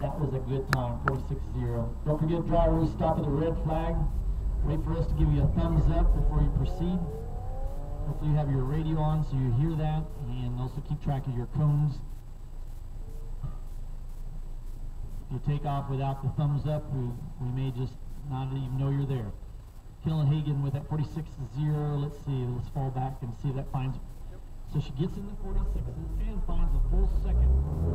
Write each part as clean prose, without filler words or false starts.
That was a good time, 46-0. Don't forget, driver, we stop at the red flag. Wait for us to give you a thumbs up before you proceed. Hopefully you have your radio on so you hear that, and also keep track of your cones. If you take off without the thumbs up, we may just not even know you're there. Killenhagen with that 46-0. Let's see, let's fall back and see if that finds. So she gets in the 46s and finds a full second.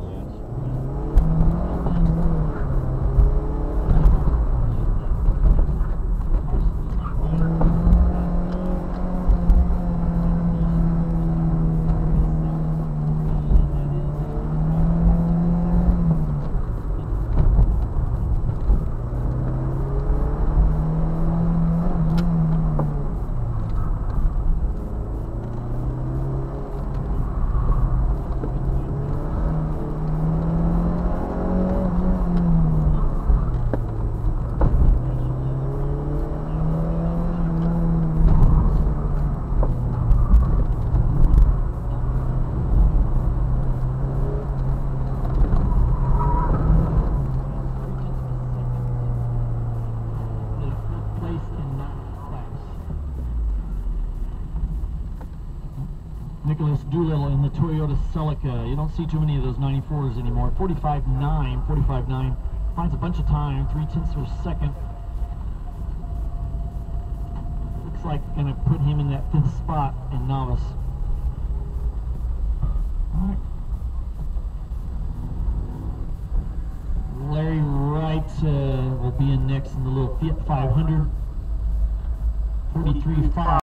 Doolittle in the Toyota Celica. You don't see too many of those 94s anymore. 45.9, finds a bunch of time, 0.3 of a second. Looks like gonna put him in that 5th spot in novice. All right. Larry Wright will be in next in the little Fiat 500. 43.5.